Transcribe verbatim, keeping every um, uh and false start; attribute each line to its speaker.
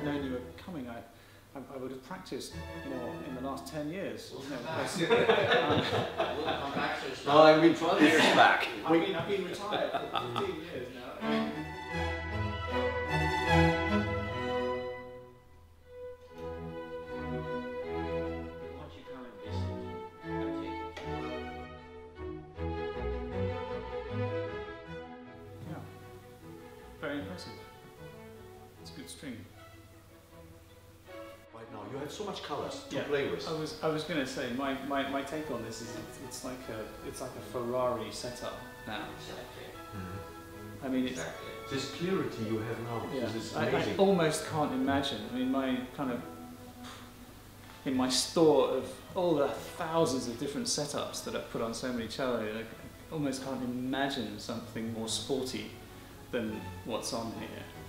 Speaker 1: I'd known you were coming, I, I, I would have practiced more in the last ten years.
Speaker 2: We'll
Speaker 1: You know,
Speaker 2: come back.
Speaker 1: because, um,
Speaker 2: We'll come back to us.
Speaker 3: No, I mean twelve years back.
Speaker 1: I've been, I've been retired for fifteen years now.
Speaker 2: What you come and visit, I take it.
Speaker 1: Yeah, very impressive. It's a good string.
Speaker 3: Right now, you have so much colors to
Speaker 1: Yeah,
Speaker 3: play with.
Speaker 1: I was I was going to say my, my, my take on this is it's, it's like a it's like a Ferrari setup now.
Speaker 2: Exactly.
Speaker 3: Mhm.
Speaker 1: I mean it's
Speaker 2: Exactly.
Speaker 3: This clarity you have now,
Speaker 1: yeah.
Speaker 3: this is
Speaker 1: I, I
Speaker 3: amazing.
Speaker 1: almost can't imagine. I mean my kind of in my store of all the thousands of different setups that I've put on so many cello, I almost can't imagine something more sporty than what's on here.